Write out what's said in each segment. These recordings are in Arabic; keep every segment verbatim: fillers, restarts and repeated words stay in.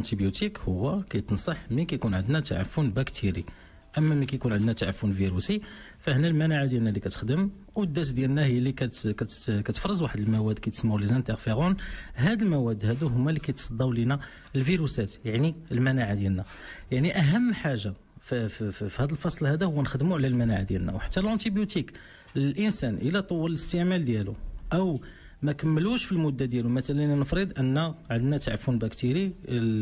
لونتيبيوتيك هو كيتنصح ملي كيكون عندنا تعفن بكتيري. اما ملي كيكون عندنا تعفن فيروسي فهنا المناعه ديالنا اللي كتخدم والداس ديالنا هي اللي كت كت كتفرز واحد المواد كيتسموا لي زانترفيرون. هاد المواد هادو هما اللي كيتصداو لينا الفيروسات، يعني المناعه ديالنا. يعني اهم حاجه في في, في, في هذا الفصل هذا هو نخدموا على المناعه ديالنا. وحتى لونتيبيوتيك الانسان الى طول الاستعمال ديالو او ما كملوش في المده ديالو، مثلا نفرض ان عندنا تعفن بكتيري،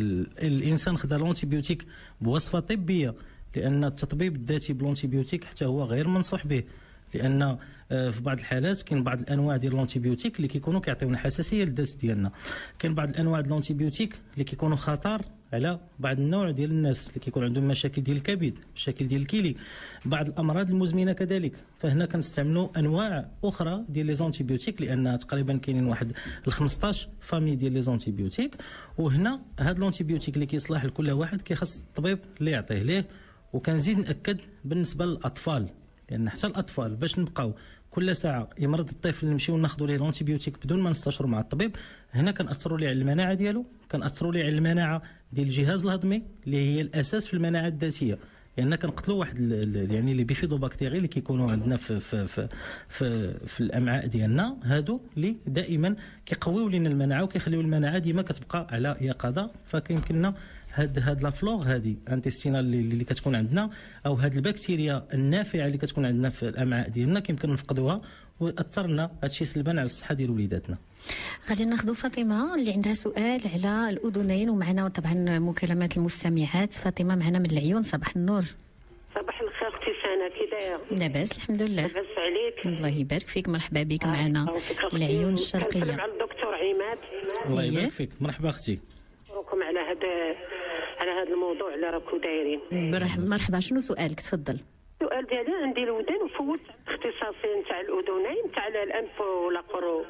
الانسان خدا لونتيبيوتيك بوصفه طبيه، لان التطبيب الذاتي بلونتيبيوتيك حتى هو غير منصوح به، لان في بعض الحالات كاين بعض الانواع ديال لونتيبيوتيك اللي كيكونوا كيعطيونا حساسيه للداس ديالنا. كاين بعض الانواع ديال لونتيبيوتيك اللي كيكونوا خطر على بعض النوع ديال الناس اللي كيكون عندهم مشاكل ديال الكبد، مشاكل ديال الكلي، بعض الامراض المزمنه كذلك. فهنا كنستعملوا انواع اخرى ديال لي زونتيبيوتيك، لان تقريبا كاينين واحد ال خمسطاش فامي ديال لي زونتيبيوتيك. وهنا هاد لونتيبيوتيك اللي كيصلح لكل واحد كيخص الطبيب اللي يعطيه ليه. وكنزيد ناكد بالنسبه للاطفال، لان حتى الاطفال باش نبقاو كل ساعه يمرض الطفل نمشيو ناخذوا ليه لونتيبيوتيك بدون ما نستشروا مع الطبيب، هنا كنأثروا ليه على المناعه ديالو، كنأثروا ليه على المناعه ديال الجهاز الهضمي اللي هي الاساس في المناعه الذاتيه. لان كنقتلوا واحد يعني لي بيفيدوباكتيري اللي كيكونوا عندنا في في في في, في الامعاء ديالنا، هادو اللي دائما كيقويو لنا المناعه وكيخليو المناعه ديما كتبقى على يقظه. فكيمكننا هاد هاد لا فلور هادي انتستينال اللي, اللي كتكون عندنا، او هاد البكتيريا النافعه اللي كتكون عندنا في الامعاء ديالنا كيمكن نفقدوها، واثرنا هادشي سلبا على الصحه ديال وليداتنا. غادي ناخذ فاطمه اللي عندها سؤال على الاذنين، ومعنا طبعا مكالمات المستمعات. فاطمه معنا من العيون، صباح النور. صباح الخير اختي سنه، كي دايره؟ لاباس الحمد لله. لاباس عليك؟ الله يبارك فيك، مرحبا بك معنا العيون الشرقيه. كنسلم على الدكتور عماد. الله يبارك فيك، مرحبا اختي. نشكركم على هذا على هذا الموضوع اللي راكم دايرين. مرحبا، شنو سؤالك؟ تفضل. السؤال ديالي عندي الودان، وفوت اختصاصين تاع الاذنين، تاع الانف والاقرو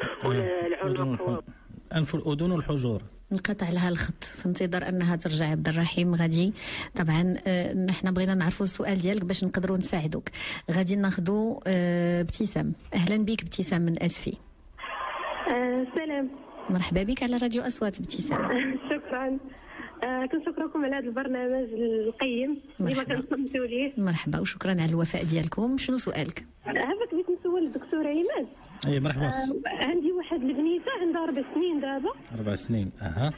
والعنق. الانف والاذن والحجور. انقطع لها الخط في انتظار انها ترجع. عبد الرحيم غادي طبعا آه نحن بغينا نعرفوا السؤال ديالك باش نقدروا نساعدوك. غادي ناخذوا آه ابتسام. اهلا بك ابتسام من اسفي. آه سلام. مرحبا بك على راديو اصوات ابتسام. شكرا. آه كنشكركم على هذا البرنامج القيم اللي ما كنصمتوا ليه. مرحبا وشكرا على الوفاء ديالكم. شنو سؤالك؟ هذاك بغيت نسول الدكتور عماد. اي مرحبا. آه عندي واحد البنيته عندها اربع سنين دابا. اربع سنين اها.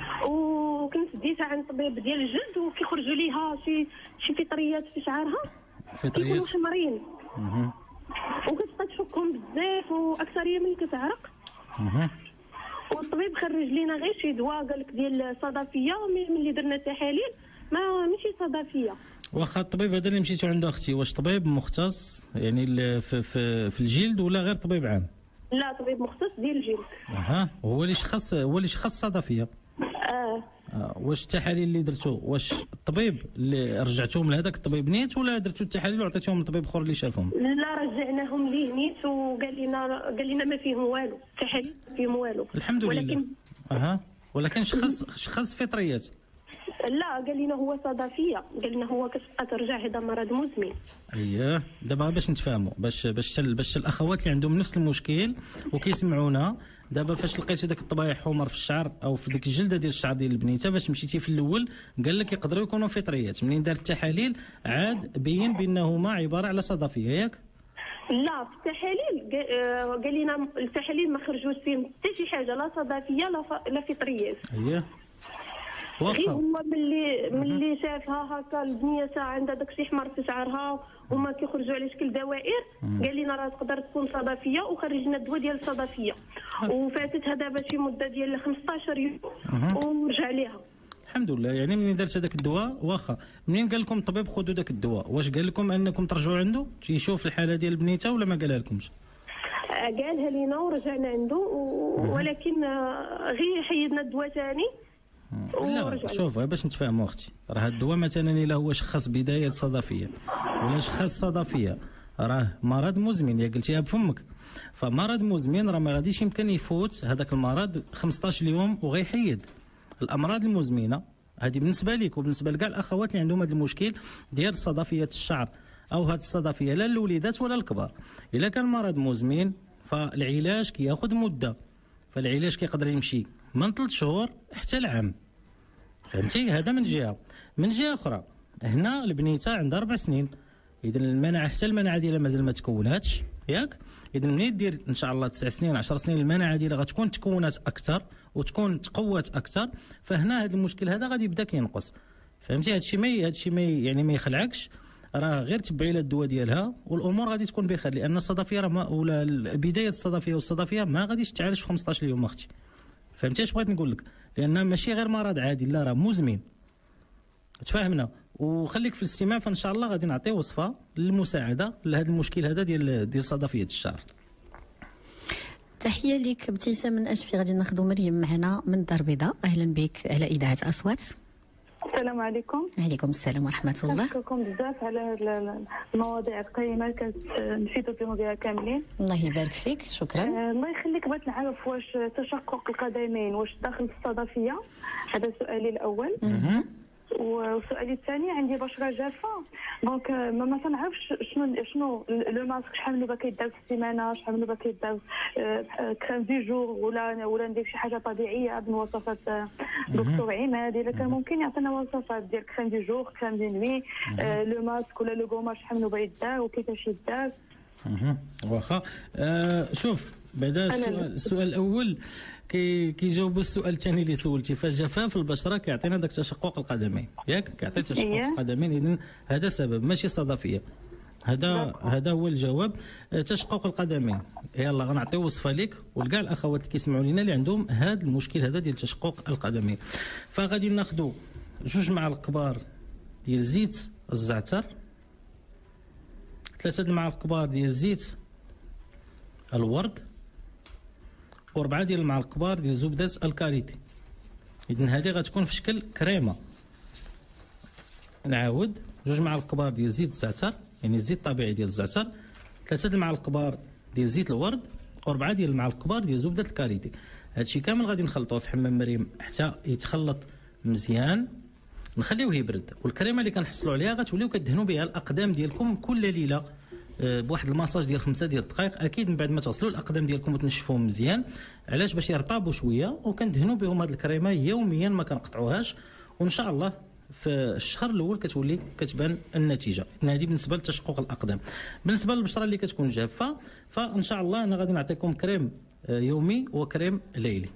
وكنت ديتها عند طبيب ديال الجلد، وكيخرجوا ليها شي شي فطريات في شعرها، فطريات كيكونوا حمرين. اها. وكتبقى تحكهم بزاف، واكثريه ملي كتعرق. اها. والطبيب خرج لينا غير شي دواء، قال لك ديال الصدفيه، ملي درنا التحاليل ما ماشي صدفيه. واخا الطبيب هذا اللي مشيتو عنده اختي، واش طبيب مختص يعني في في, في الجلد ولا غير طبيب عام؟ لا، طبيب مختص ديال الجلد. اها. هو اللي شخص هو اللي شخص الصدفيه. اه. آه. واش التحاليل اللي درتو، واش الطبيب اللي رجعتوهم لهذاك الطبيب نيت، ولا درتو التحاليل وعطيتوهم لطبيب اخر اللي شافهم؟ لا، رجعناهم ليه نيت، وقال لنا قال لنا ما فيهم والو، التحاليل ما فيهم والو. الحمد لله. ولكن اها. ولكن شخص شخص فطريات. لا، قال لنا هو صدفيه، قال لنا هو كتبقى ترجع، هذا مرض مزمن. اييه. دابا باش نتفاهموا، باش باش باش الاخوات اللي عندهم نفس المشكل وكيسمعونا دابا، فاش لقيتي داك الطبايح حمر في الشعر او في ديك الجلده ديال الشعر ديال البنيته، فاش مشيتي في الاول قال لك يقدروا يكونوا فطريات، منين دار التحاليل عاد بين بانهما عباره على صدفيه، ياك؟ لا، في التحاليل قال لنا التحاليل ما خرجوش فيهم حتى شي حاجه، لا صدفيه لا لا فطريات. اييه. غير هو ملي ملي شافها هكا البنيه ساعه عندها داكشي احمر في شعرها وما كيخرجوا على شكل دوائر، قال لنا راه تقدر تكون صدفيه، وخرجنا الدواء ديال الصدفيه. وفاتتها دابا شي مده ديال خمسطاش يوم ورجع ليها. الحمد لله. يعني منين درت هذاك الدواء، واخا منين قال لكم الطبيب خذوا ذاك الدواء، واش قال لكم انكم ترجعوا عنده يشوف الحاله ديال البنيته ولا ما قالها لكمش؟ قالها لينا ورجعنا عنده، ولكن غير حيدنا الدواء ثاني. لا شوف باش نتفاهموا اختي، راه الدواء مثلا الا هو شخص بدايه صدفيه ولا شخص صدفيه، راه مرض مزمن، يا قلتيها بفمك. فمرض مزمن راه ما غاديش يمكن يفوت هذاك المرض خمسطاش يوم وغيحيد. الامراض المزمنه هذه بالنسبه لك وبالنسبه لكاع الاخوات اللي عندهم هذا المشكل ديال صدفيه الشعر او هذه الصدفيه، لا الوليدات ولا الكبار. الا كان مرض مزمن فالعلاج كياخذ مده، فالعلاج كيقدر يمشي من ثلاث شهور حتى العام. فهمتي؟ هذا من جهه. من جهه اخرى هنا البنيته عندها اربع سنين، اذا المناعه حتى المناعه ديالها مازال ما تكوناتش ياك. اذا ملي دير ان شاء الله تسع سنين عشر سنين المناعه ديالها غتكون تكونات اكثر وتكون تقوات اكثر، فهنا هذا المشكل هذا غادي يبدا كينقص. فهمتي؟ هذا الشيء ما هذا الشيء ما يعني ما يخلعكش، راه غير تبعي لها الدواء ديالها والامور غادي تكون بخير، لان الصدفيه راه ما ولا بدايه الصدفيه والصدفيه ما غاديش تعالج في خمسطاش يوم اختي. فهمتي اش بغيت نقول لك؟ لان ماشي غير مرض عادي، لا راه مزمن. تفاهمنا؟ وخليك في الاستماع، فان شاء الله غادي نعطي وصفه للمساعده لهذا المشكل هذا ديال ديال صدفيه الشعر. تحيه لك ابتسام من اشفي. غادي ناخذ مريم معنا من الدار البيضاء. اهلا بك على اذاعه اصوات. السلام عليكم. وعليكم السلام ورحمه الله. نشكركم بزاف على المواضيع القيمه اللي كنفيدوا بهم بها كاملين. الله يبارك فيك، شكرا. آه الله يخليك. بغيت نعرف واش تشقق القدمين واش داخل في الصدفيه؟ هذا سؤالي الاول. وسؤالي الثاني، عندي بشره جافه دونك ما تنعرفش شنو شنو لو ماسك شحال من نوبه كيدار في السيمانه، شحال من نوبه كيدار كريم دي جور، ولا ولا ندير شي حاجه طبيعيه بمواصفات دكتور عماد. اذا كان ممكن يعطينا وصفات ديال كريم دي جور، كريم دي نوي، لو ماسك ولا لو غوماج شحال من نوبه يدار وكيفاش يدار. واخا آه شوف بعدا السؤال, السؤال الاول كي كيجاوبوا السؤال الثاني اللي سولتي، فالجفاف البشره كيعطينا داك تشقق القدمين ياك، كيعطي تشقق إيه؟ القدمين. اذا هذا سبب ماشي صدفيه. هذا هذا هو الجواب. تشقق القدمين. يلا غنعطيو وصفه لك ولكاع الاخوات اللي كيسمعوا لينا اللي عندهم هذا المشكل هذا ديال تشقق القدمين. فغادي ناخذوا جوج معالق كبار ديال زيت الزعتر، ثلاثه المعالق كبار ديال زيت الورد، واربعه ديال المعالق كبار ديال زبده الكاريتي. اذا هذه غتكون في شكل كريمه. نعاود جوج معالق كبار ديال زيت الزعتر، يعني الزيت الطبيعي ديال الزعتر، ثلاثه المعالق كبار ديال زيت الورد، واربعه ديال المعالق كبار ديال زبده الكاريتي. هادشي كامل غادي نخلطوه في حمام مريم حتى يتخلط مزيان، نخليوه يبرد. والكريمه اللي كنحصلوا عليها غتوليو كدهنوا بها الاقدام ديالكم كل ليله بواحد الماساج ديال خمسة ديال الدقائق. اكيد من بعد ما تغسلوا الاقدام ديالكم وتنشفوهم مزيان، علاش؟ باش يرطبوا شويه، وكندهنوا بهم هذه الكريمه يوميا ما كنقطعوهاش، وان شاء الله في الشهر الاول كتولي كتبان النتيجه. هذه بالنسبه لتشقق الاقدام. بالنسبه للبشره اللي كتكون جافه، فان شاء الله انا غادي نعطيكم كريم يومي وكريم ليلي.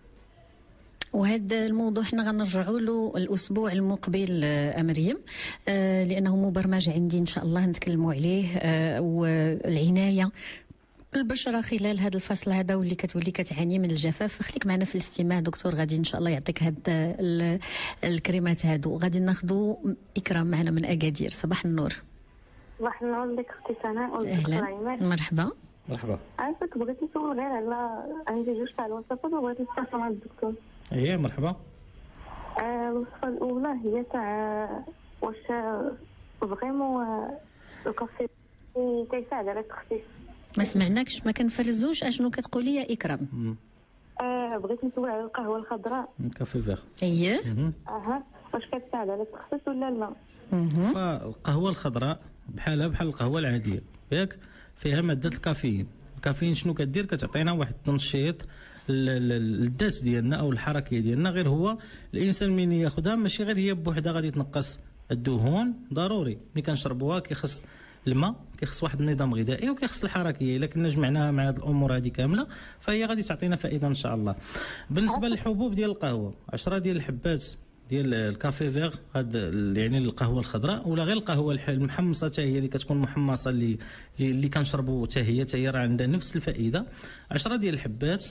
وهذا الموضوع حنا غنرجعوا له الاسبوع المقبل مريم، آه لانه مبرمج عندي ان شاء الله نتكلموا عليه، آه والعنايه البشره خلال هذا الفصل هذا واللي كتولي كتعاني من الجفاف. فخليك معنا في الاستماع دكتور، غادي ان شاء الله يعطيك هاد الكريمات هادو. غادي ناخذوا اكرام معنا من اكادير. صباح النور. صباح النور لك اختي سناء والدكتور عماد. مرحبا. مرحبا. عافاك. بغيت نسول غير على عندي جوج تاع الوصفات وبغيت نستفسر مع الدكتور. ايه مرحبا. آه الوصفه الاولى هي تاع واش فريمون الكافي كيساعد على التخسيس. ما سمعناكش، ما كنفرزوش اشنو كتقولي يا اكرام؟ آه بغيت نسول على القهوه الخضراء كافي فيغ. اييه اها واش كتساعد على التخسيس ولا لا؟ فالقهوه الخضراء بحالها بحال القهوه العاديه ياك، فيها ماده الكافيين. الكافيين شنو كدير؟ كتعطينا واحد التنشيط الذات ديالنا او الحركيه ديالنا. غير هو الانسان من ياخذها ماشي غير هي بوحدها غادي تنقص الدهون، ضروري ملي كنشربوها كيخص الماء، كيخص واحد النظام غذائي، وكيخص الحركيه. الا كنا جمعناها مع هذه الامور هذه كامله فهي غادي تعطينا فائده ان شاء الله. بالنسبه للحبوب ديال القهوه، عشرة ديال الحبات ديال الكافي فيغ، هاد يعني القهوه الخضراء، ولا غير القهوه المحمصه حتى هي اللي كتكون محمصه اللي اللي كنشربوا حتى هي حتى هي راه عندها نفس الفائده. عشرة ديال الحبات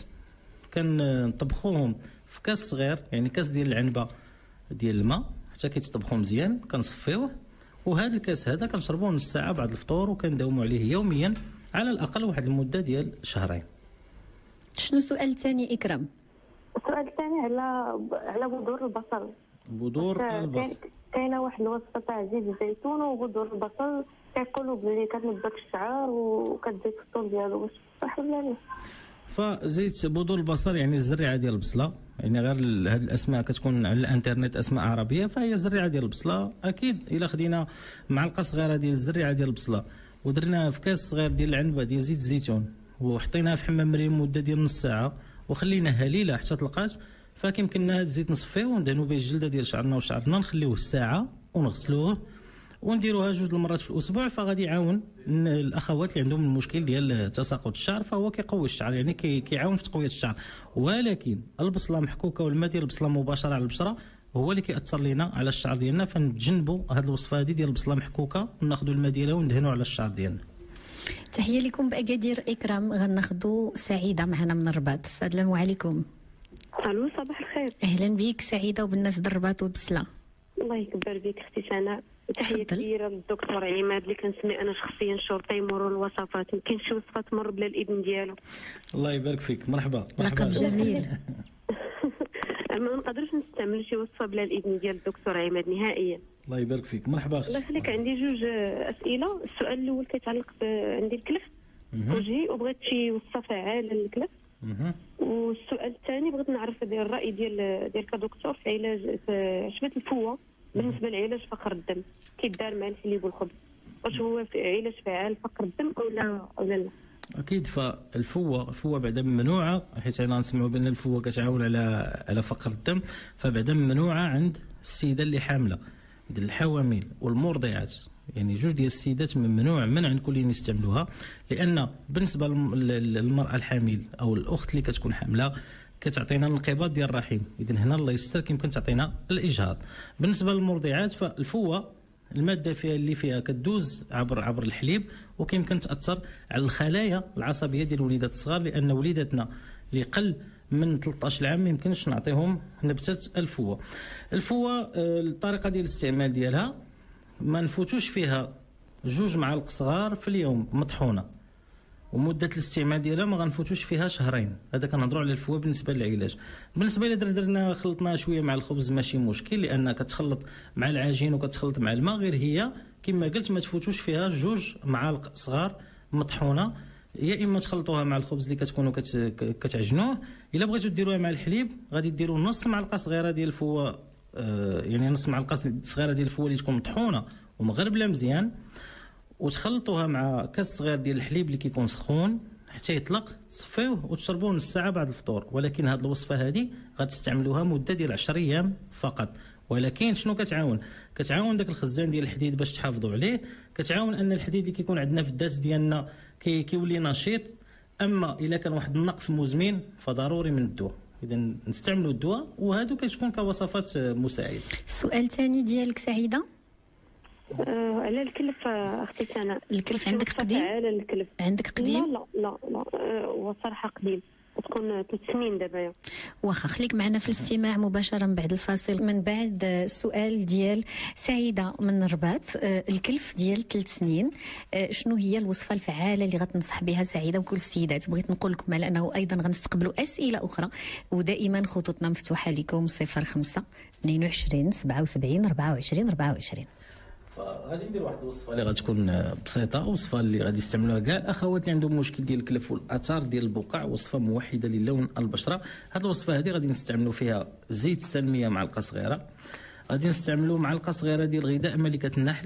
كنطبخوهم في كاس صغير، يعني كاس ديال العنبه ديال الماء حتى كيتطبخوا مزيان، كنصفيوه، وهذا الكاس هذا كنشربوه نص ساعه بعد الفطور، وكنداوموا عليه يوميا على الاقل واحد المده ديال شهرين. شنو السؤال الثاني اكرام؟ السؤال الثاني على على بذور البصل. بذور البصل كاينه واحد الوصفه تاع زيت الزيتون وبذور البصل، كيقولوا بلي كتنبت الشعر وكتزيد في الطول ديالو، واش صح ولا لا؟ فزيت بذور البصل يعني الزريعه ديال البصله، يعني غير هذه الاسماء كتكون على الانترنت اسماء عربيه، فهي زريعه ديال البصله. اكيد الا خدينا معلقه صغيره ديال الزريعه ديال البصله ودرناها في كاس صغير ديال العنبه ديال زيت الزيتون وحطيناها في حمام مريم مده ديال نص ساعه وخليناها ليله حتى تلقات، فكيمكننا هذا الزيت نصفيه وندهنوا به الجلده ديال شعرنا وشعرنا، نخليوه الساعه ونغسلوه ونديروها جوج المرات في الاسبوع. فغادي يعاون الاخوات اللي عندهم المشكل ديال تساقط الشعر، فهو كيقوي الشعر، يعني كيعاون في تقويه الشعر. ولكن البصله محكوكه والماء ديال البصله مباشره على البشره هو اللي كيأثر لينا على الشعر ديالنا، فنتجنبوا هذه الوصفه هذه ديال البصله محكوكه وناخذوا الماء ديالها وندهنوا على الشعر ديالنا. تحيه لكم باكادير اكرام. غناخذوا سعيده معنا من الرباط. السلام عليكم. الو صباح الخير. اهلا بك سعيده وبالناس د الرباط والبصله. الله يكبر بك اختي سناء. تحيه كبيره للدكتور عماد اللي كنسمي انا شخصيا شرطه يمروا الوصفات، ما كاينش شي وصفه تمر بلا الاذن ديالو. الله يبارك فيك. مرحبا مرحبا. لقب جميل. ما نقدرش نستعمل شي وصفه بلا الاذن ديال الدكتور عماد نهائيا. الله يبارك فيك. مرحبا اختي. الله يخليك. عندي جوج اسئله. السؤال الاول كيتعلق عندي الكلف وجهي وبغيت شي وصفه فعاله للكلف. والسؤال الثاني بغيت نعرف ديال الراي ديال ديالك كدكتور في علاج في عشبه الفوه بالنسبه لعلاج فقر الدم، كيدار مع الحليب والخبز، واش هو في علاج فعال فقر الدم او لا ولا لا؟ اكيد. فالفوه الفوه بعدا ممنوعه، حيت انا نسمعوا بان الفوه كتعاون على على فقر الدم، فبعدا ممنوعه عند السيده اللي حامله، عند الحوامل والمرضعات، يعني جوج ديال السيدات ممنوع منعا كليا يستعملوها. لان بالنسبه للمراه الحامل او الاخت اللي كتكون حامله كتعطينا الانقباض ديال الرحم، اذا هنا الله يستر كيمكن تعطينا الاجهاض. بالنسبه للمرضعات فالفوه الماده فيها اللي فيها كدوز عبر عبر الحليب وكيمكن تاثر على الخلايا العصبيه ديال الوليدات الصغار، لان وليداتنا اللي قل من ثلاثة عشر عام ما يمكنش نعطيهم نبته الفوه. الفوه الطريقه ديال الاستعمال ديالها ما نفوتوش فيها جوج معالق صغار في اليوم مطحونه، ومده الاستعمال ديالها ما غنفوتوش فيها شهرين. هذا كنهضروا على الفوه بالنسبه للعلاج. بالنسبه الى درنا خلطنا شويه مع الخبز ماشي مشكل، لان كتخلط مع العجين وكتخلط مع الماء، غير هي كما قلت ما تفوتوش فيها جوج معالق صغار مطحونه، يا اما تخلطوها مع الخبز اللي كتكونوا كتعجنوه. الا بغيتوا ديروها مع الحليب غادي ديروا نص معلقه صغيره ديال الفوه، آه يعني نص معلقه صغيره ديال الفوه اللي تكون مطحونه ومغربله مزيان، وتخلطوها مع كاس صغير ديال الحليب اللي كيكون سخون حتى يطلق، تصفيوه وتشربوه نص ساعه بعد الفطور. ولكن هذه الوصفه هذه غتستعملوها مده ديال عشرة ايام فقط. ولكن شنو كتعاون؟ كتعاون داك الخزان ديال الحديد باش تحافظوا عليه، كتعاون ان الحديد اللي كيكون عندنا في الداس ديالنا كي كيولي نشيط. اما الا كان واحد النقص مزمن فضروري من الدواء، اذا نستعملوا الدواء، وهادو كتكون كوصفات مساعده. السؤال الثاني ديالك سعيده آه على الكلف اختي سناء. الكلف عندك قديم؟ على الكلف عندك قديم؟ لا لا لا, لا. آه هو صراحه قديم، تكون ثلاث سنين دابا. واخا خليك معنا في الاستماع مباشره بعد الفاصل. من بعد السؤال ديال سعيده من الرباط، الكلف ديال ثلاث سنين، شنو هي الوصفه الفعاله اللي غتنصح بها سعيده وكل السيدات؟ بغيت نقول لكم على انه ايضا غنستقبلوا اسئله اخرى، ودائما خطوطنا مفتوحه لكم صفر خمسة اثنين وعشرين سبعة وسبعين أربعة وعشرين أربعة وعشرين. فغادي ندير واحد الوصفه اللي غتكون بسيطه، وصفه اللي غادي يستعملوها كاع الاخوات اللي عندهم مشكل ديال الكلف والاثار ديال البقع، وصفه موحده للون البشره. هذه الوصفه هذه غادي نستعملوا فيها زيت السلميه معلقه صغيره، غادي نستعملوا معلقه صغيره ديال غذاء ملكه النحل،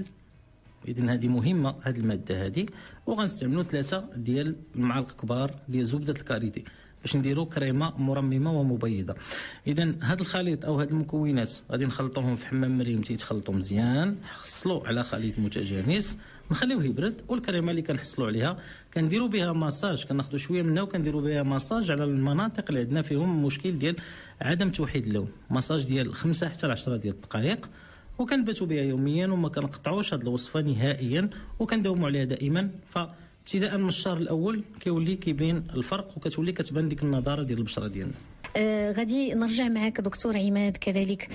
اذا هذه مهمه هذه الماده هذه، وغنستعملوا ثلاثه ديال المعالق كبار ديال زبده الكاريتي باش نديروا كريمه مرممه ومبيضه. اذا هذا الخليط او هذه المكونات غادي نخلطوهم في حمام مريم تيتخلطوا مزيان، نحصلوا على خليط متجانس، نخليوه يبرد. والكريمه اللي كنحصلوا عليها كنديروا بها ماساج، كناخذوا شويه منها وكنديروا بها ماساج على المناطق اللي عندنا فيهم مشكل ديال عدم توحيد اللون، ماساج ديال خمسة حتى عشرة ديال الدقائق، وكنباتوا بها يوميا وما كنقطعوش هذه الوصفه نهائيا، وكنداوموا عليها دائما. ف ابتداء من الشهر الاول كيولي كيبين الفرق وكتولي كتبان ديك النضاره ديال البشره ديالنا. آه غادي نرجع معك دكتور عماد كذلك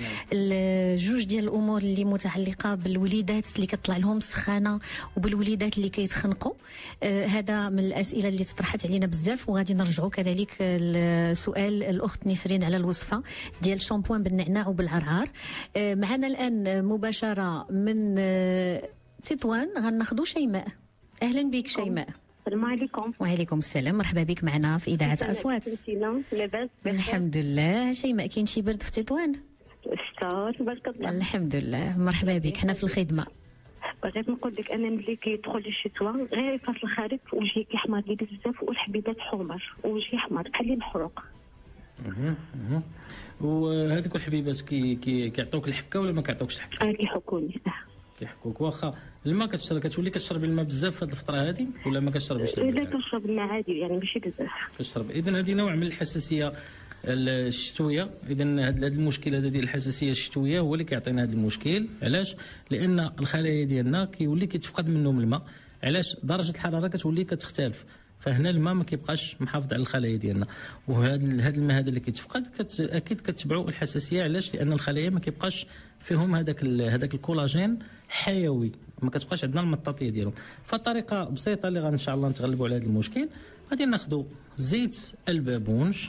الجوج ديال الامور اللي متعلقه بالوليدات اللي كطلع لهم سخانه وبالوليدات اللي كيتخنقوا. آه هذا من الاسئله اللي تطرحت علينا بزاف، وغادي نرجعوا كذلك لسؤال الاخت نسرين على الوصفه ديال الشامبوان بالنعناع وبالعرعار. آه معنا الان مباشره من آه تطوان غناخذوا شيماء. اهلا بك شيماء. السلام عليكم. وعليكم السلام، مرحبا بك معنا في اذاعه اصوات. لاباس؟ الحمد لله. شيماء كاين شي برد في تطوان؟ الشتاء تبارك الله. الحمد لله، مرحبا بك، حنا في الخدمه. بغيت نقول لك انا ملي كيدخل الشتاء غير فصل الخريف وجهي كيحمر لي بزاف والحبيبات حمر وجهي احمر بحال اللي محروق. وهذوك الحبيبات كي كي كيعطوك الحكه ولا ما كيعطوكش الحكه؟ كيحكوني كيحكوك. واخا الماء كتشرب كتولي كتشرب الماء بزاف في هذه الفتره هذه ولا ما كتشربش؟ الا كنشرب الماء عادي يعني ماشي بزاف كتشرب. اذا هذه نوع من الحساسيه الشتويه. اذا هذا المشكل هذا ديال الحساسيه الشتويه هو اللي كيعطينا هذا المشكل. علاش؟ لان الخلايا ديالنا كيولي كيتفقد منهم الماء. علاش؟ درجه الحراره كتولي كتختلف، فهنا الماء ما كيبقاش محافظ على الخلايا ديالنا، وهذا هذا الماء هذا اللي كيتفقد كت اكيد كتبعوا الحساسيه. علاش؟ لان الخلايا ما كيبقاش فيهم هذاك هذاك الكولاجين حيوي، ما كتبقاش عندنا المطاطيه ديالهم. فالطريقه بسيطه اللي ان شاء الله نتغلبوا على هذا المشكل، غادي ناخذوا زيت البابونج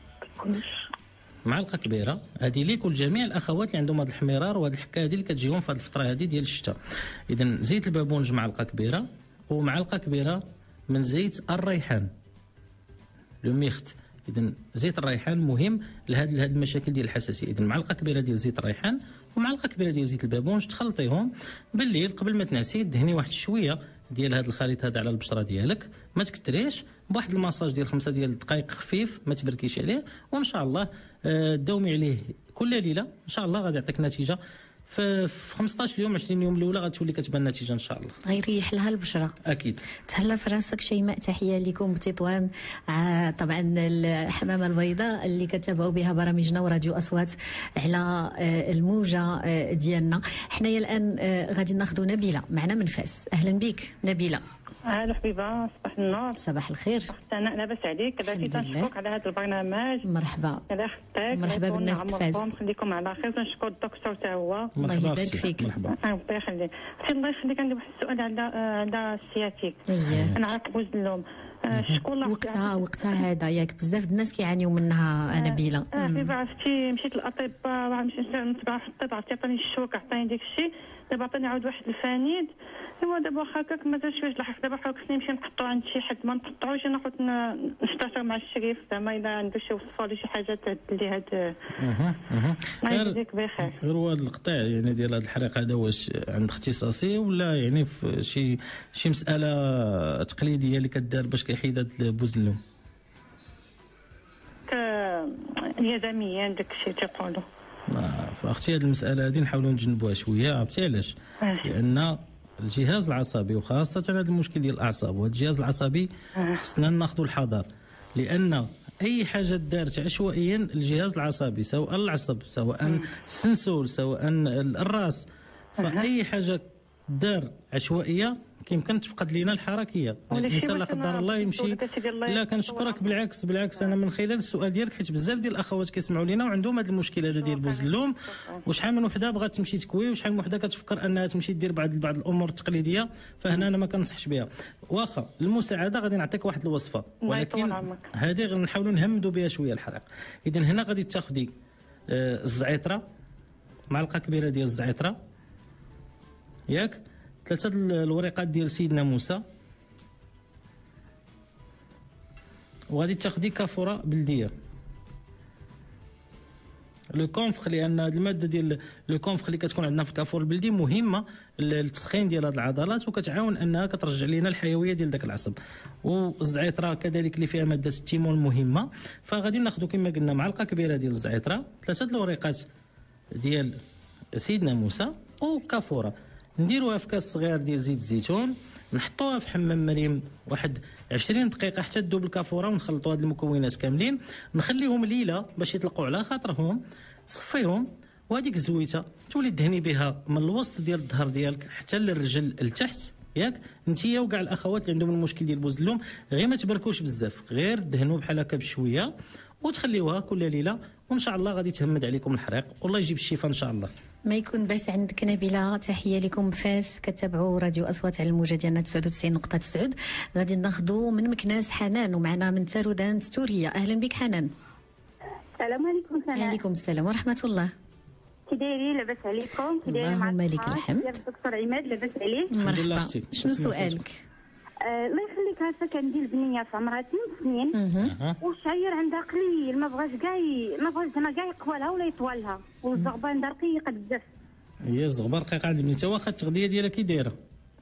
معلقه كبيره. هذه ليك ولجميع الاخوات اللي عندهم هذا الحمرار وهذه الحكه هذه اللي كتجيهم في هذه الفتره هذه ديال الشتاء. اذا زيت البابونج معلقه كبيره، ومعلقه كبيره من زيت الريحان لو ميخت. اذا زيت الريحان مهم لهذه لهذه المشاكل ديال الحساسيه. اذا معلقه كبيره ديال زيت الريحان ومعلقه كبيره ديال زيت البابونج، تخلطيهم بالليل قبل ما تنعسي. دهني واحد شويه ديال هذا الخليط هذا على البشره ديالك، ما تكثريش، بواحد الماساج ديال خمسة ديال الدقائق خفيف، ما تبركيش عليه، وان شاء الله دومي عليه كل ليله. ان شاء الله غادي يعطيك نتيجه في خمسطاش يوم عشرين يوم الاولى غتولي كتبان النتيجه ان شاء الله. غيريح لها البشره اكيد. تهلا في راسك شيماء، تحيه لكم بتطوان. آه طبعا الحمامه البيضاء اللي كتابعوا بها برامجنا وراديو اصوات على آه الموجه آه ديالنا. حنايا الان آه غادي ناخذوا نبيله معنا من فاس. اهلا بك نبيله. اهلا حبيبه، صباح النور. صباح الخير. انا لاباس عليك؟ كذلك تنشكرك على هذا البرنامج. مرحبا. الله يخليك. مرحبا بالناس فاس. نخليكم على خير. تنشكر الدكتور حتى هو. الله يبارك فيك. مرحبا. الله يخليك. الله يخليك. عندي واحد السؤال على على السياتيك. اييه. انا عارف بوز اللوم. شكون وقتها وقتها هذا ياك بزاف الناس كيعانيو منها نبيله. اه حبيبه عرفتي مشيت للاطباء مشيت نتبع في الطب، عطاني الشوك عطاني داك الشيء، دابا عطاني عاود واحد الفانيد. ايوا دابا واخا هكاك ما درتش واش لحق. دابا خاصني نمشي نقطعو عند شي حد، ما نقطعوش ناخذ نستشير مع الشريف زعما الا عنده شي وصفه ولا شي حاجه تعدل لي هاد. اها اها الله يجزيك بخير. غير هو هذا القطاع يعني ديال هذا الحريق هذا واش عند اختصاصي ولا يعني في شي شي مساله تقليديه اللي كدار باش كيحيد هذا بوزلوم؟ ك اليدميه داك الشيء تيقولوا. فاختي هذه المساله هذه نحاولوا نتجنبوها شويه. عرفتي علاش؟ لان الجهاز العصبي وخاصه هذا المشكل ديال الاعصاب وهذا الجهاز العصبي خصنا ناخذوا الحذر، لان اي حاجه دارت عشوائيا الجهاز العصبي سواء العصب سواء السنسول سواء الراس، فاي حاجه دار عشوائيه كيمكن تفقد لينا الحركيه. الانسان لا قدر الله يمشي. لا كنشكرك بالعكس بالعكس. انا من خلال السؤال ديالك حيت بزاف ديال الاخوات كيسمعوا لينا وعندهم هذا المشكل هذا ديال بوزلوم، وشحال من وحده بغات تمشي تكوي وشحال من وحده كتفكر انها تمشي دير بعض بعض الامور التقليديه، فهنا انا ما كنصحش بها. واخا المساعده غادي نعطيك واحد الوصفه، ولكن هذه نحاولوا نهمدوا بها شويه الحريق. اذا هنا غادي تاخذي آه الزعتره، معلقه كبيره ديال الزعتره ياك، ثلاثه الوريقات ديال سيدنا موسى، وغادي تاخدي كافوره بلديه لو كونفخ، لان هذه الماده ديال لو كونفخ اللي كتكون عندنا في الكافور البلدي مهمه للتسخين ديال هذه العضلات وكتعاون انها كترجع لنا الحيويه ديال داك العصب. والزعتره كذلك اللي فيها ماده التيمون مهمه، فغادي ناخذوا كما قلنا معلقه كبيره ديال الزعتره، ثلاثه الوريقات ديال سيدنا موسى وكافوره، نديروها في كاس صغير ديال زيت الزيتون، نحطوها في حمام مريم واحد عشرين دقيقه حتى تذوب الكافوره، ونخلطوا هاد المكونات كاملين، نخليهم ليله باش يطلقوا على خاطرهم، تصفيهم، وهذيك الزويته تولي تدهني بها من الوسط ديال الظهر ديالك حتى للرجل لتحت ياك. انتيا وكاع الاخوات اللي عندهم المشكل ديال بوزلوم غير ما تبركوش بزاف، غير دهنوا بحال هكا بشويه وتخليوها كل ليله، وان شاء الله غادي تهمد عليكم الحريق والله يجيب الشفاء ان شاء الله. ما يكون باس عندك نبيله. تحيه لكم فاس كتابعوا راديو اصوات على الموجه ديالنا تسعة وتسعين نقطة تسعة. غادي ناخذوا من مكناس حنان ومعنا من تارودان توريه. اهلا بك حنان. السلام عليكم. سلام. وعليكم السلام ورحمه الله. كي دايرين؟ لاباس عليكم؟ كي دايرين؟ اللهم لك الحمد. الدكتور عماد لاباس عليه؟ مرحبا. شنو سؤالك؟ آه الله يخليك. هكا كندير البنيه في عمرها ثمان سنين والشعير عندها قليل، ما بغاش كاع ما بغاش زعما كاع يقوالها ولا يطوالها، والزغبه عندها رقيقه بزاف. هي الزغبه رقيقه عند البنيه. واخا التغذيه ديالها كي دايره؟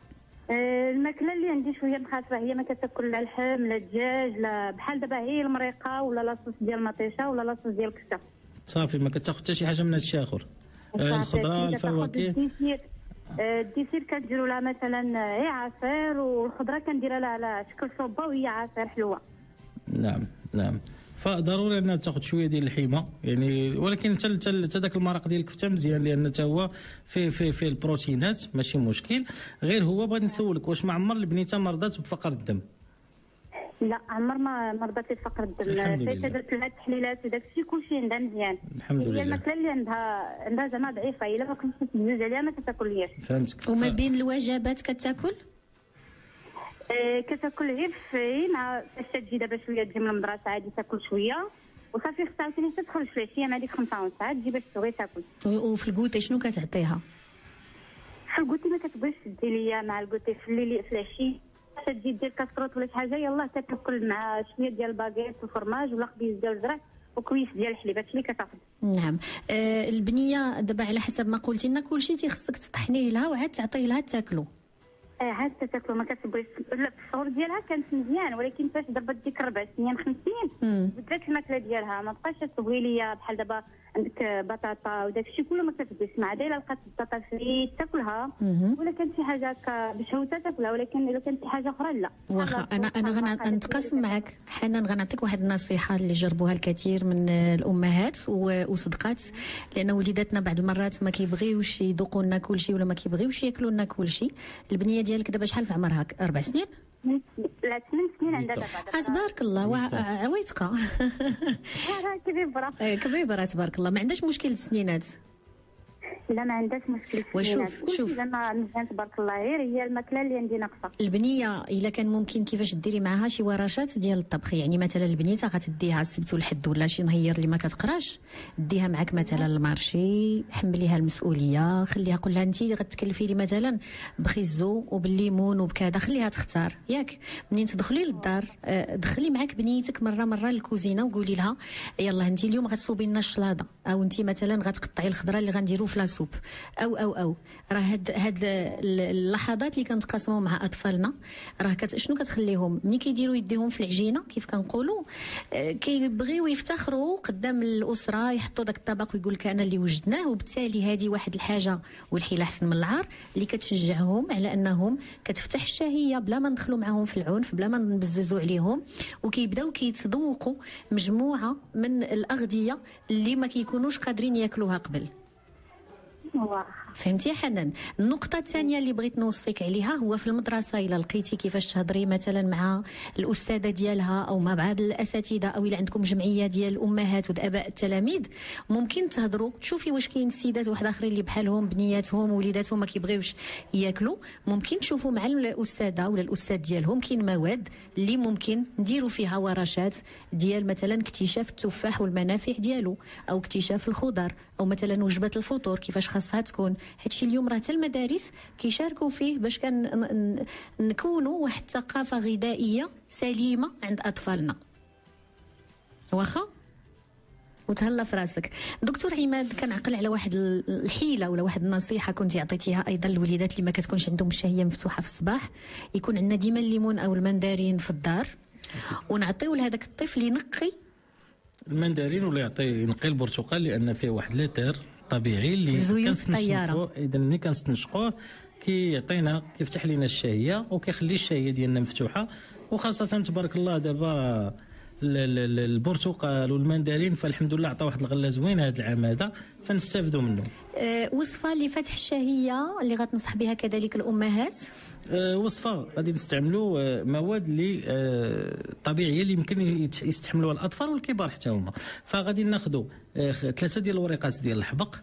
آه، الماكله اللي عندي شويه مخالفه هي ما كتاكل لا اللحم لا الدجاج لا بحال دابا هي المريقه ولا لاصوص ديال المطيشه ولا لاصوص ديال الكفته. صافي ما كتاخذ حتى شي حاجه من هادشي اخر. آه الخضره الفواكه. الديسير آه، الديسير كنديروا لها مثلا هي عصير والخضره كنديرها لها على شكل صوبه وهي عصير حلوه. نعم نعم. فضروري انها تاخذ شويه ديال اللحيمه يعني، ولكن حتى حتى داك المرق ديال الكفته مزيان لان حتى هو فيه فيه فيه البروتينات ماشي مشكل. غير هو بغيت نسولك واش ما عمر البنيته مرضات بفقر الدم؟ لا عمر ما مرضات بفقر الدم. فايته درت لها التحليلات وداك الشيء كلشي عندها مزيان. الحمد لله. هي الماكله اللي عندها عندها زعما ضعيفه، الا ما كنتش تزوج عليها ما تاكلياش. فهمتك. وما بين الوجبات كتاكل؟ آه كتاكل غير في مع فاش تجي دابا شويه تجي من المدرسه عادي تاكل شويه وصافي خصها عاوتاني تدخل في العشيه مع ديك خمسة ونص ساعه تجي باش تبغي تاكل. وفي الكوتي شنو كتعطيها؟ في الكوتي ما كتبغيش تدي ليا مع الكوتي في الليل في العشي تجي دير كاسكروت ولا شي حاجه يلاه تاكل مع شويه ديال الباكيت والفرماج ولا خبيز ديال الزرع وكويس ديال الحليب هادشي اللي كتاخذ. نعم. آه البنيه دابا على حسب ما قلتي لنا كلشي تيخصك تطحنيه لها وعاد تعطيه لها تاكلو. اه عاد تاكلو ما كتبغيش. لا في الصغر ديالها كانت مزيان ولكن فاش ضربت ديك ربع سنين خمس سنين بدات الماكله ديالها ما بقاش تبغي ليا بحال دابا عندك بطاطا وداك الشيء كله ما كتبغيش مع دايره لقات البطاطا فريت تاكلها ولا كانت شي حاجه هكا بشهوته تاكلها ولكن الا كانت شي حاجه اخرى لا. واخا انا انا غنتقاسم معك حنان غنعطيك واحد النصيحه اللي جربوها الكثير من الامهات وصدقات لان وليداتنا بعض المرات ما كيبغيوش يذوقوا لنا كلشي ولا ما كيبغيوش ياكلوا لنا كلشي. البنيه ديالك دابا شحال في عمرها؟ اربع سنين؟ لا ثمان سنين عندها دابا. تبارك الله عويتقه. كبيبره كبيبره تبارك الله. ما عندهاش مشكل السنينات؟ لا ما عندهاش مشكل. وشوف شوف زعما مزيان تبارك الله غير هي الماكله اللي عندي ناقصه. البنيه الا كان ممكن كيفاش ديري معها شي ورشات ديال الطبخ يعني مثلا البنيته غتديها السبت والحد ولا شي نهار اللي ما كتقراش ديها معك مثلا المارشي حمليها المسؤوليه خليها قول لها انت غتكلفي لي مثلا بخيزو وبالليمون وبكذا خليها تختار ياك. منين تدخلي للدار دخلي معك بنيتك مره مره للكوزينه وقولي لها يلا انت اليوم غتصوبي لنا الشلاضه او انت مثلا غتقطعي الخضره اللي غنديروا في لاصوب او او او راه هاد هاد اللحظات اللي كنتقاسموا مع اطفالنا راه كت شنو كتخليهم ملي كيديروا يديهم في العجينه كيف كنقولوا آه كيبغيو يفتخروا قدام الاسره يحطوا داك الطبق ويقول لك انا اللي وجدناه وبالتالي هذه واحد الحاجه والحيله احسن من العار اللي كتشجعهم على انهم كتفتح الشهيه بلا ما ندخلوا معاهم في العنف بلا ما نبززوا عليهم وكيبداو كيتذوقوا مجموعه من الاغذيه اللي ما كيكونوش قادرين ياكلوها قبل. فهمتي يا حنان؟ النقطة الثانية اللي بغيت نوصيك عليها هو في المدرسة إلا لقيتي كيفاش تهضري مثلا مع الأستاذة ديالها أو مع بعض الأساتذة أو إلا عندكم جمعية ديال الأمهات والآباء التلاميذ ممكن تهضروا تشوفي واش كاين سيدات واحد آخرين اللي بحالهم بنياتهم وليداتهم ما كيبغيوش ياكلوا ممكن تشوفوا مع الأستاذة ولا الأستاذ ديالهم كاين مواد اللي ممكن نديروا فيها ورشات ديال مثلا اكتشاف التفاح والمنافع ديالو أو اكتشاف الخضر أو مثلا وجبة الفطور كيفاش خاصها تكون. هادشي اليوم راه حتى المدارس كيشاركوا فيه باش كان نكونوا واحد الثقافه غذائيه سليمه عند اطفالنا. واخا وتهلا في راسك. دكتور عماد كنعقل على واحد الحيله ولا واحد النصيحه كنتي عطيتيها ايضا للوليدات اللي ما كتكونش عندهم الشهيه مفتوحه في الصباح يكون عندنا ديما الليمون او المندرين في الدار ونعطيو لهذاك الطفل ينقي المندرين ولا يعطي ينقي البرتقال لان فيه واحد لتر طبيعي اللي زيوت الطياره اذا ملي كنستنشقوه كيعطينا كيفتح لنا الشهيه وكيخلي الشهيه ديالنا مفتوحه وخاصه تبارك الله دابا البرتقال والمندرين فالحمد لله عطى واحد الغله زوينه هذا العام هذا فنستافدوا منه. أه وصفه لفتح الشهيه اللي غتنصح بها كذلك الامهات؟ أه وصفه غادي نستعملوا أه مواد اللي أه طبيعيه اللي يمكن يستحملوها الاطفال والكبار حتى هما. فغادي ناخذوا أه ثلاثه ديال الوريقات ديال الحبق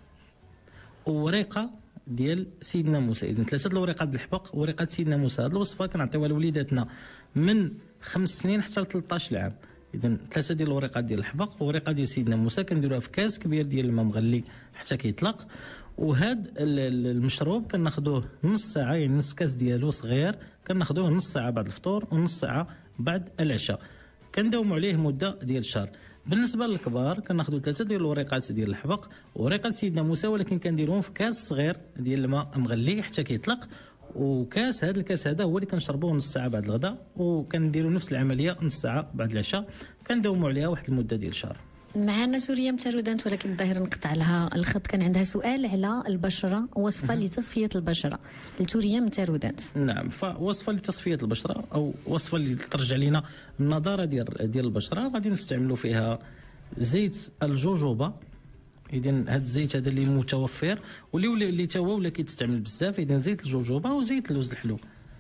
وورقه ديال سيدنا موسى. اذا ثلاثه الوريقات ديال الحبق وورقه سيدنا موسى. هذه الوصفه كنعطيوها لوليداتنا من خمس سنين حتى ل ثلاثطاش عام. اذا ثلاثه ديال الوريقات ديال الحبق وورقه ديال سيدنا موسى كنديروها في كاس كبير ديال الماء مغلي حتى كيطلق. وهذا المشروب كناخذوه نص ساعه يعني نص كاس ديالو صغير كناخذوه نص ساعه بعد الفطور ونص ساعه بعد العشاء كنداوموا عليه مده ديال شهر. بالنسبه للكبار كناخذوا ثلاثه ديال الوريقات ديال الحبق وورقه سيدنا موسى ولكن كنديروهم في كاس صغير ديال الماء مغلي حتى كيطلق وكاس هذا الكاس هذا هو اللي كنشربوه نص ساعه بعد الغداء، وكنديروا نفس العمليه نص ساعه بعد العشاء، كنداوموا عليها واحد المده ديال شهر. معنا سوريا مترودانت، ولكن الظاهر نقطع لها الخط. كان عندها سؤال على البشره، وصفه لتصفيه البشره لتوريا مترودانت. نعم، فوصفه لتصفيه البشره او وصفه اللي ترجع لنا النضاره ديال ديال البشره، غادي نستعملوا فيها زيت الجوجوبا. اذا هذا الزيت هذا اللي متوفر واللي ولا اللي تا هو ولا كيتستعمل بزاف، اذا زيت الجوجوبا وزيت اللوز الحلو.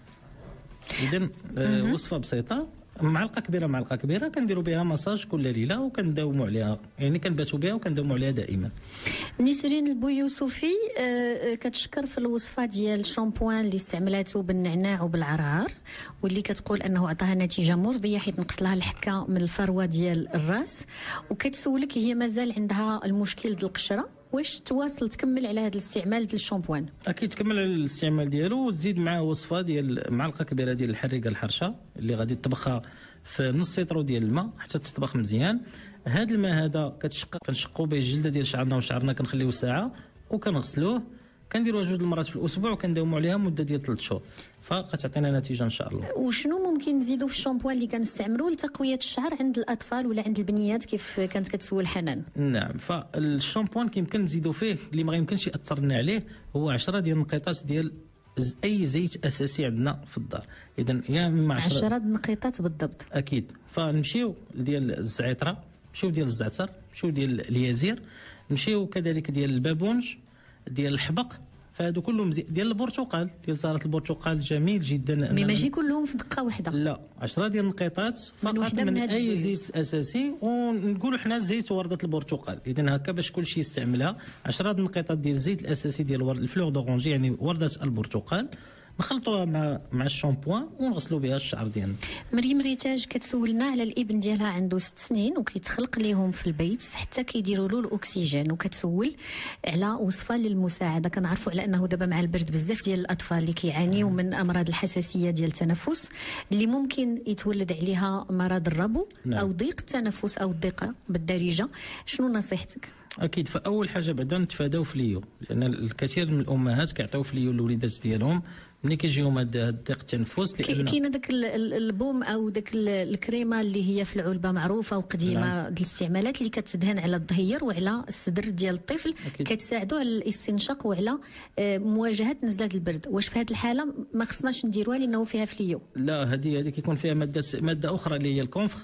اذا آه وصفه بسيطه، معلقه كبيره معلقه كبيره كنديروا بها مساج كل ليله وكنداوموا عليها، يعني كنباتوا بها وكنداوموا عليها دائما. نسرين البويوسفي آه كتشكر في الوصفه ديال الشامبوان اللي استعملته بالنعناع وبالعرعر، واللي كتقول انه عطاها نتيجه مرضيه حيت نقص لها الحكه من الفروه ديال الراس، وكتسولك هي مازال عندها المشكل ديال القشره، واش تواصل تكمل على هذا الاستعمال ديال الشامبوان؟ اكيد تكمل على الاستعمال ديالو، وتزيد معاه وصفه ديال معلقه كبيره ديال الحريقه الحرشه اللي غادي تطبخها في نص لتر ديال الماء حتى تطبخ مزيان. هذا الماء هذا كتشق كنشقوا به الجلده ديال شعرنا، وشعرنا كنخليوه ساعه وكنغسلوه، كنديروها جوج المرات في الاسبوع وكنداوموا عليها مده ديال ثلاث شهور، فغتعطينا نتيجه ان شاء الله. وشنو ممكن نزيدوا في الشامبوان اللي كنستعملوا لتقويه الشعر عند الاطفال ولا عند البنيات كيف كانت كتسول حنان؟ نعم، فالشامبوان كيمكن نزيدوا فيه اللي ما يمكنش ياثر لنا عليه هو عشرة ديال النقيطات ديال اي زيت اساسي عندنا في الدار. اذا يا اما عشرة نقيطات بالضبط. اكيد، فنمشيو ديال الزعتره، نمشيو ديال الزعتر، نمشيو ديال اليازير، نمشيو كذلك ديال البابونج، ديال الحبق، فهادو كلهم مزيان، ديال البرتقال، ديال زهره البرتقال جميل جدا. مي ماشي كلهم في دقه واحده، لا، عشرة ديال النقيطات فقط من, من اي زيت اساسي، ونقولوا حنا زيت ورده البرتقال. اذا هكا باش كلشي يستعملها، عشرة النقيطات ديال الزيت الاساسي ديال الفلور دورونجي يعني ورده البرتقال، نخلطوها مع مع الشامبوان ونغسلوا بها الشعر ديالنا. مريم ريتاج كتسولنا على الابن ديالها عنده ست سنين وكيتخلق ليهم في البيت حتى كيديروا له الاكسجين، وكتسول على وصفه للمساعده. كنعرفوا على انه دابا مع البرد بزاف ديال الاطفال اللي كيعانيوا من امراض الحساسيه ديال التنفس اللي ممكن يتولد عليها مرض الربو. نعم. او ضيق التنفس او الضيقه بالدارجه. شنو نصيحتك؟ اكيد، فاول حاجه بعدا نتفاداو فليو، لان الكثير من الامهات كيعطيو فليو للوليدات ديالهم ملي كيجيهم هاد ضيق التنفس. كاينه داك البوم او داك الكريمه اللي هي في العلبه معروفه وقديمه. نعم. ديال الاستعمالات اللي كتدهن على الظهير وعلى الصدر ديال الطفل، كتساعدوا على الاستنشاق وعلى مواجهه نزله البرد. واش في هذه الحاله ما خصناش نديروها لانه فيها فليو؟ لا، هذه هذه كيكون فيها ماده ماده اخرى اللي هي الكونفر،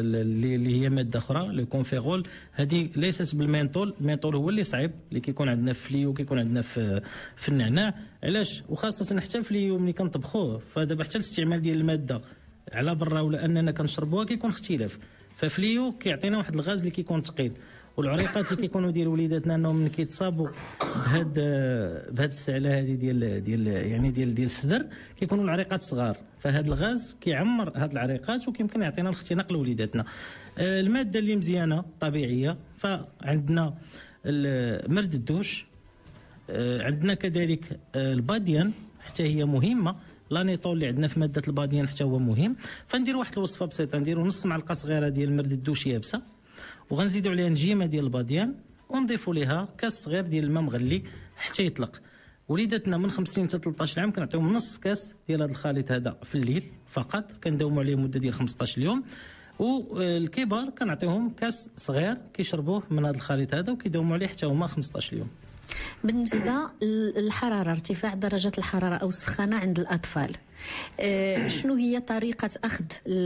اللي هي ماده اخرى لو كونفيرول. هذه ليست بالمينطول، المينطول هو اللي صعيب اللي كيكون عندنا في فليو، كيكون عندنا في في النعناع. علاش؟ وخاصه حتى الفليو ملي كنطبخوه، فدابا حتى الاستعمال ديال الماده على برا ولا اننا كنشربوها كيكون اختلاف. ففليو كيعطينا واحد الغاز اللي كيكون ثقيل، والعريقات اللي كيكونوا ديال وليداتنا انهم ملي كيتصابوا بهاد بهاد السعله هذه ديال ديال يعني ديال ديال الصدر كيكونوا العريقات صغار، فهاد الغاز كيعمر هاد العريقات وكيمكن يعطينا الاختناق لوليداتنا. الماده اللي مزيانه طبيعيه، فعندنا مرد الدوش، عندنا كذلك الباديان حتى هي مهمه، لانيطول اللي عندنا في ماده الباديان حتى هو مهم. فنديروا واحد الوصفه بسيطه، نديروا نص معلقه صغيره ديال مرد الدوش يابسه، وغنزيدوا عليها نجيمه ديال الباديان، ونضيفوا ليها كاس صغير ديال الماء مغلي حتى يطلق. وليداتنا من خمسين حتى ثلاثطاش عام كنعطيهم نص كاس ديال هذا الخليط هذا في الليل فقط، كنداوموا عليه مده ديال خمسطاش يوم. والكبار كنعطيهم كاس صغير كيشربوه من هذا الخليط هذا وكيداوموا عليه حتى هما خمسطاش يوم. بالنسبه للحراره، ارتفاع درجه الحراره او السخانه عند الاطفال، أه شنو هي طريقه اخذ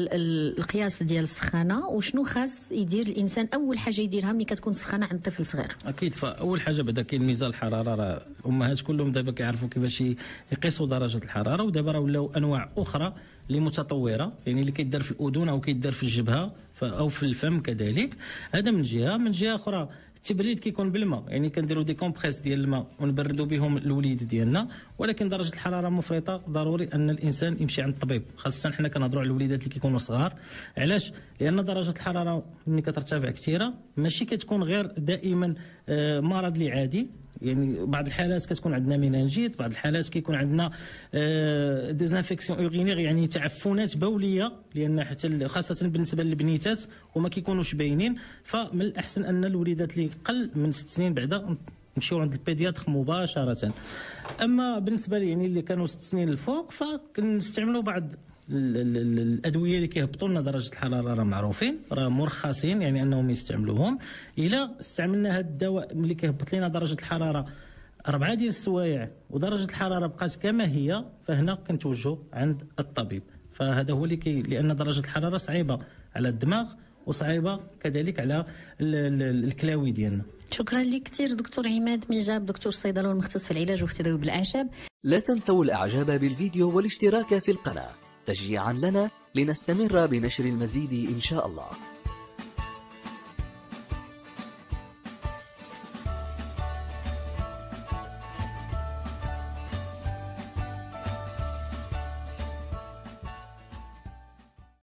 القياس ديال السخانه، وشنو خاص يدير الانسان اول حاجه يديرها ملي كتكون سخانه عند طفل صغير؟ اكيد، فاول حاجه بعدا كاين ميزان الحراره، راه الامهات كلهم دابا كيعرفوا كيفاش يقيسوا درجه الحراره، ودابا راه ولاو انواع اخرى اللي متطوره، يعني اللي كيدار في الاذن او كيدار في الجبهه او في الفم كذلك. هذا من جهه. من جهه اخرى التبريد كيكون بالماء، يعني كنديروا دي كومبريس ديال الماء ونبردوا بهم الوليد ديالنا، ولكن درجه الحراره مفرطه ضروري ان الانسان يمشي عند الطبيب، خاصه حنا كنهضروا على الوليدات اللي كيكونوا صغار. علاش؟ لان درجه الحراره ملي كترتفع كثيره ماشي كتكون غير دائما مرض اللي عادي، يعني بعض الحالات كتكون عندنا مينانجيت، بعض الحالات كيكون عندنا ديزانفيكسيون اورينير يعني تعفنات بوليه، لان حتى خاصه بالنسبه للبنيتات وما كيكونوش باينين. فمن الاحسن ان الوليدات اللي قل من ست سنين بعدا نمشيو عند البيدياتر مباشره. اما بالنسبه لي يعني اللي كانوا ست سنين الفوق فكنستعملوا بعض الادويه اللي كيهبطوا لنا درجه الحراره، راه معروفين راه مرخصين يعني انهم يستعملوهم. الا استعملنا هذا الدواء ملي كيهبط لنا درجه الحراره أربعة ديال السوايع ودرجه الحراره بقات كما هي، فهنا كنتوجهوا عند الطبيب. فهذا هو اللي كي لان درجه الحراره صعيبه على الدماغ وصعيبه كذلك على الكلاوي ديالنا. شكرا لك كثير دكتور عماد ميجاب، دكتور صيدله والمختص في العلاج والتداوي بالاعشاب. لا تنسوا الاعجاب بالفيديو والاشتراك في القناه تشجيعا لنا لنستمر بنشر المزيد ان شاء الله.